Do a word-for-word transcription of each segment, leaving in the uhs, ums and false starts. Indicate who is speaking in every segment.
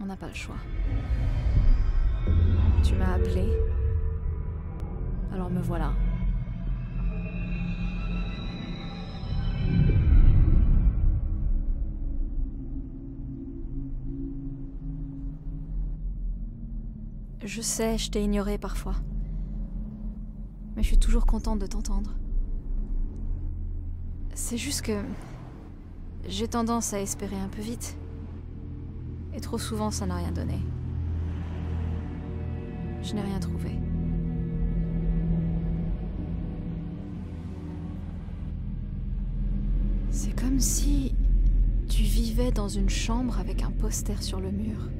Speaker 1: n'a pas le choix. Tu m'as appelé. Alors me voilà. Je sais, je t'ai ignoré parfois. Mais je suis toujours contente de t'entendre. C'est juste que... j'ai tendance à espérer un peu vite. Et trop souvent, ça n'a rien donné. Je n'ai rien trouvé. C'est comme si tu vivais dans une chambre avec un poster sur le mur.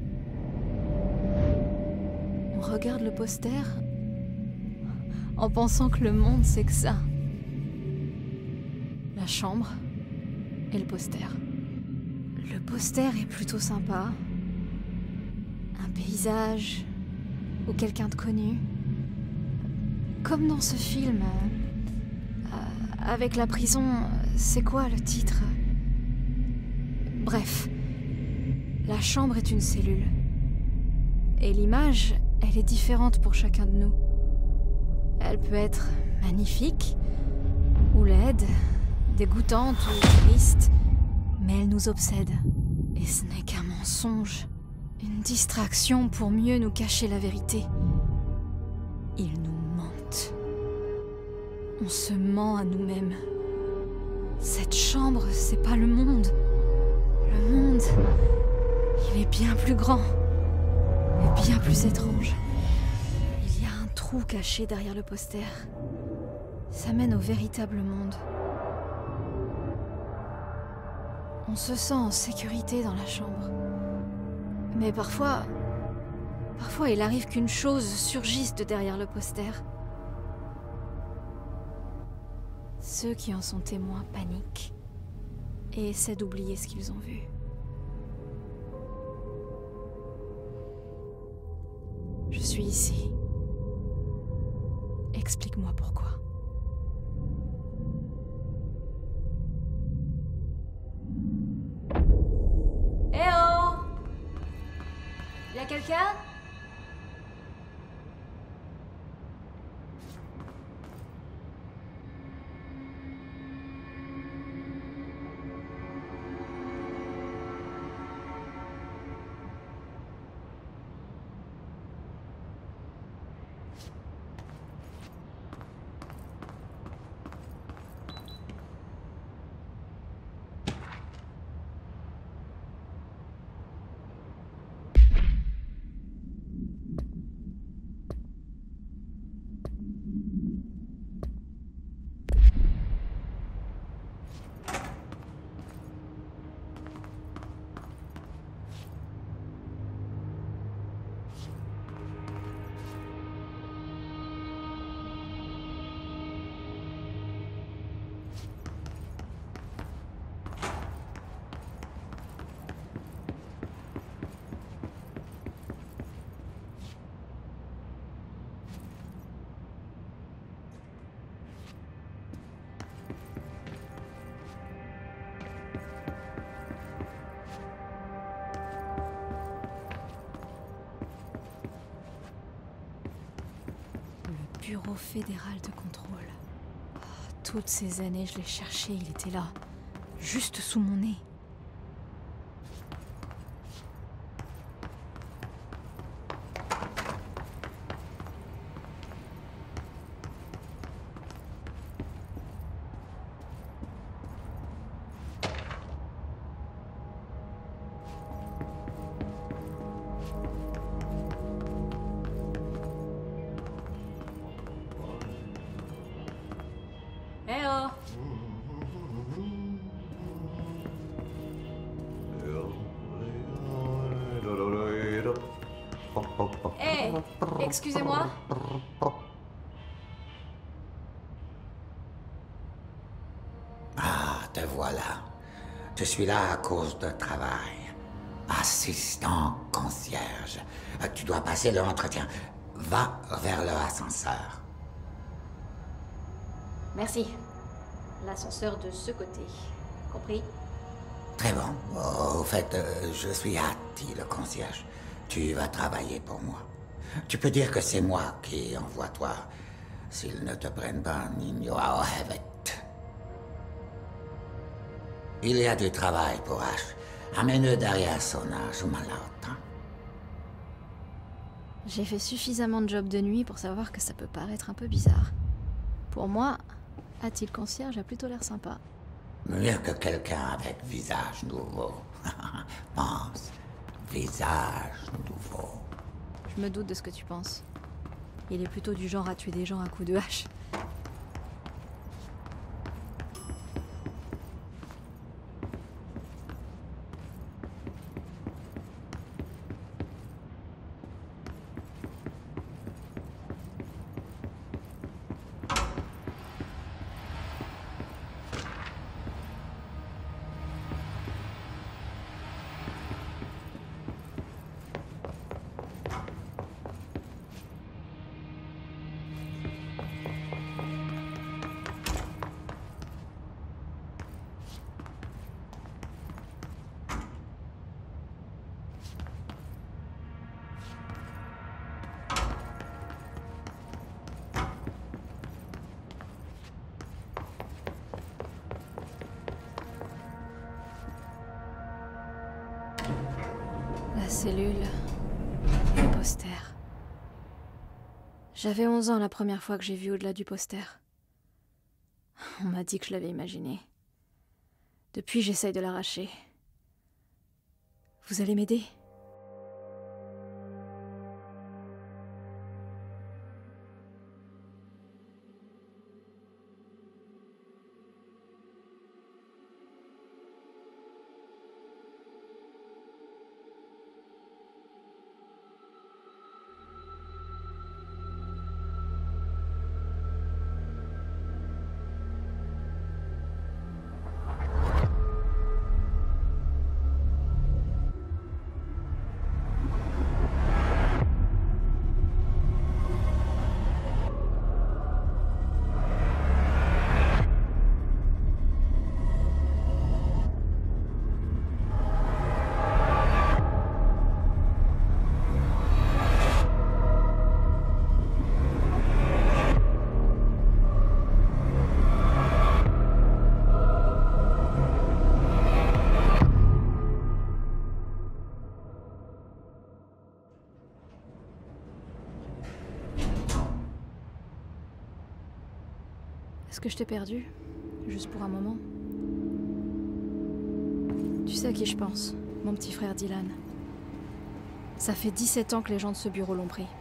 Speaker 1: On regarde le poster en pensant que le monde c'est que ça. La chambre et le poster. Le poster est plutôt sympa. Un paysage ou quelqu'un de connu. Comme dans ce film. Euh, avec la prison, c'est quoi le titre? Bref. La chambre est une cellule. Et l'image, elle est différente pour chacun de nous. Elle peut être magnifique, ou laide, dégoûtante ou triste, mais elle nous obsède. Et ce n'est qu'un mensonge, une distraction pour mieux nous cacher la vérité. Ils nous mentent. On se ment à nous-mêmes. Cette chambre, c'est pas le monde. Le monde, il est bien plus grand, et bien plus étrange. Il y a un trou caché derrière le poster. Ça mène au véritable monde. On se sent en sécurité dans la chambre. Mais parfois... Parfois, il arrive qu'une chose surgisse de derrière le poster. Ceux qui en sont témoins paniquent et essaient d'oublier ce qu'ils ont vu. Je suis ici. Explique-moi pourquoi. Eh oh! Y'a quelqu'un? Bureau fédéral de contrôle. Oh, toutes ces années, je l'ai cherché, il était là, juste sous mon nez. Eh oh! Eh! Excusez-moi?
Speaker 2: Ah, te voilà. Je suis là à cause de travail. Assistant concierge. Tu dois passer l'entretien. Va vers le ascenseur.
Speaker 1: Merci. L'ascenseur de ce côté. Compris?
Speaker 2: Très bon. Au fait, euh, je suis Hattie, le concierge. Tu vas travailler pour moi. Tu peux dire que c'est moi qui envoie toi. S'ils ne te prennent pas, Nino Hevet. Il y a du travail pour Ash. Amène derrière son âge, malade.
Speaker 1: J'ai fait suffisamment de jobs de nuit pour savoir que ça peut paraître un peu bizarre. Pour moi, Hattie le concierge a plutôt l'air sympa.
Speaker 2: Mieux que quelqu'un avec visage nouveau. Pense, visage nouveau.
Speaker 1: Je me doute de ce que tu penses. Il est plutôt du genre à tuer des gens à coups de hache. La cellule, le poster. J'avais onze ans la première fois que j'ai vu au-delà du poster. On m'a dit que je l'avais imaginé. Depuis, j'essaye de l'arracher. Vous allez m'aider ? Est-ce que je t'ai perdu? Juste pour un moment? Tu sais à qui je pense? Mon petit frère Dylan. Ça fait dix-sept ans que les gens de ce bureau l'ont pris.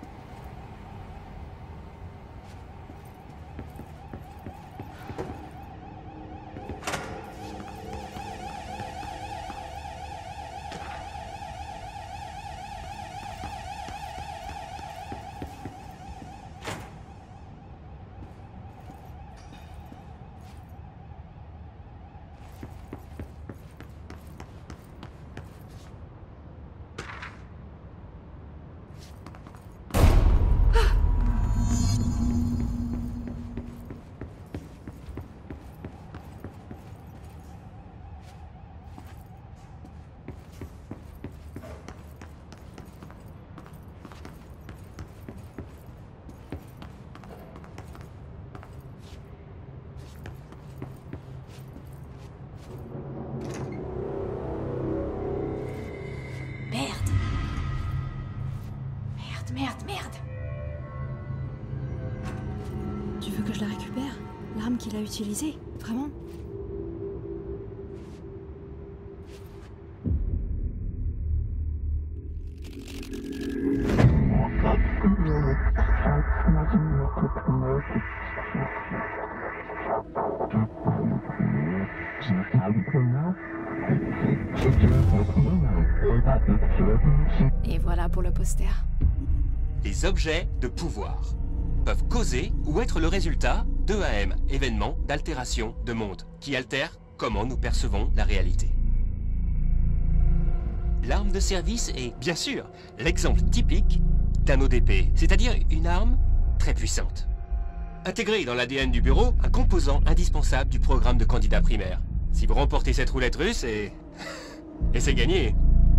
Speaker 1: Merde, merde. Tu veux que je la récupère? L'arme qu'il a utilisée? Vraiment? Et voilà pour le poster.
Speaker 3: Les objets de pouvoir peuvent causer ou être le résultat d'E A M, événements d'altération de monde, qui altèrent comment nous percevons la réalité. L'arme de service est, bien sûr, l'exemple typique d'un O D P, c'est-à-dire une arme très puissante. Intégrée dans l'A D N du bureau, un composant indispensable du programme de candidat primaire. Si vous remportez cette roulette russe, et Et c'est gagné.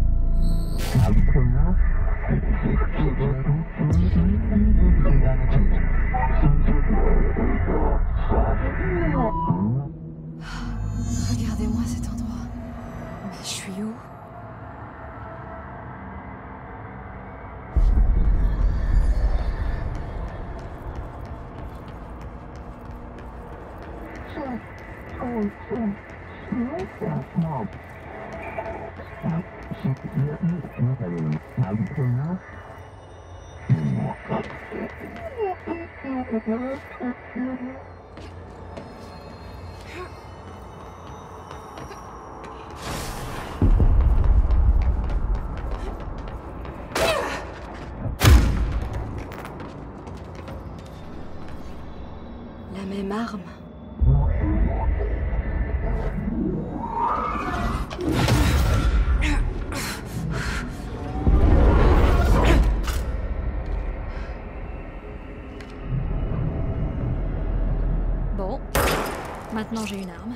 Speaker 1: Regardez-moi cet endroit. Mais je suis où? La même arme. Bon, maintenant j'ai une arme.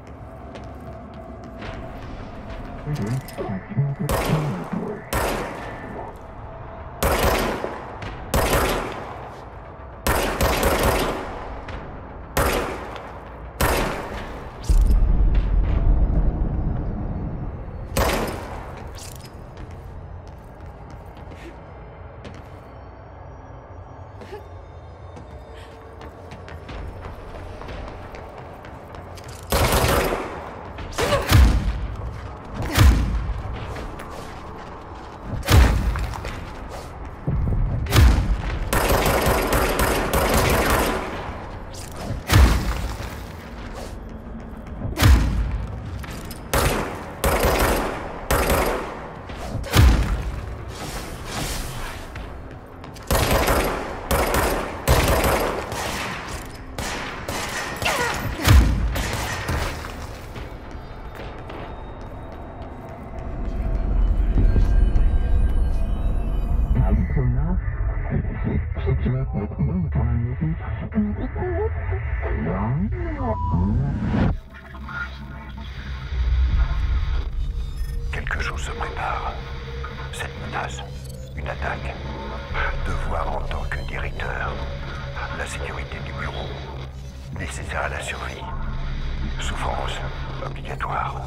Speaker 4: Quelque chose se prépare. Cette menace, une attaque. Devoir en tant que directeur. La sécurité du bureau. Nécessaire à la survie. Souffrance obligatoire.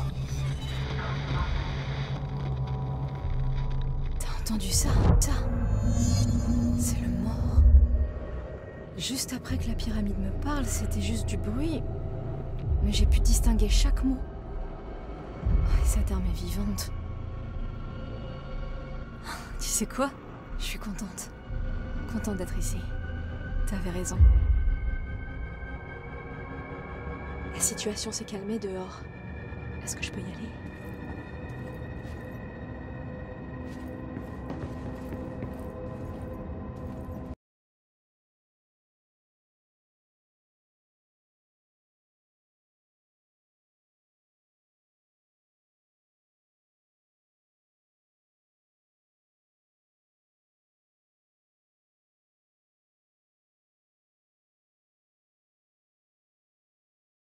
Speaker 1: T'as entendu ça? Ça, c'est le mort. Juste après que la pyramide me parle, c'était juste du bruit. Mais j'ai pu distinguer chaque mot. Oh, et cette arme est vivante. Tu sais quoi? Je suis contente. Contente d'être ici. T'avais raison. La situation s'est calmée dehors. Est-ce que je peux y aller?